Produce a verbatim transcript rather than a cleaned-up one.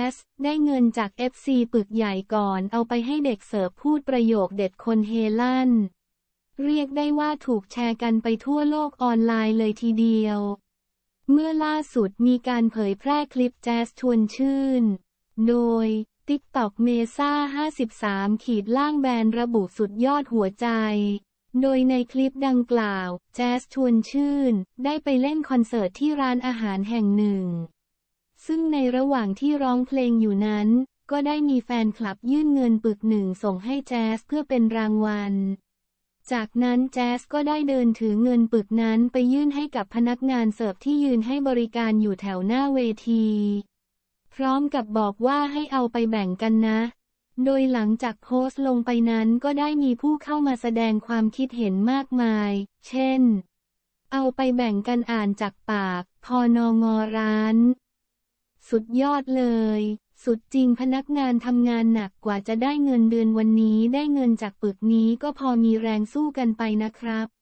สได้เงินจาก เอฟ ซี ปึกใหญ่ก่อนเอาไปให้เด็กเสิร์ฟพูดประโยคเด็ดคนเฮลั่นเรียกได้ว่าถูกแชร์กันไปทั่วโลกออนไลน์เลยทีเดียวเมื่อล่าสุดมีการเผยแพร่คลิปแจ๊สชวนชื่นโดย ติ๊กต็อก เมซ่า ห้าสิบสาม ขีดล่างแบนระบุสุดยอดหัวใจโดยในคลิปดังกล่าวแจ๊สชวนชื่นได้ไปเล่นคอนเสิร์ตที่ร้านอาหารแห่งหนึ่งซึ่งในระหว่างที่ร้องเพลงอยู่นั้นก็ได้มีแฟนคลับยื่นเงินปึกหนึ่งส่งให้แจ๊สเพื่อเป็นรางวัลจากนั้นแจ๊สก็ได้เดินถือเงินปึกนั้นไปยื่นให้กับพนักงานเสิร์ฟที่ยืนให้บริการอยู่แถวหน้าเวทีพร้อมกับบอกว่าให้เอาไปแบ่งกันนะโดยหลังจากโพสต์ลงไปนั้นก็ได้มีผู้เข้ามาแสดงความคิดเห็นมากมายเช่นเอาไปแบ่งกันอ่านจากปากพนงร้านสุดยอดเลยสุดจริงพนักงานทำงานหนักกว่าจะได้เงินเดือนวันนี้ได้เงินจากปึกนี้ก็พอมีแรงสู้กันไปนะครับ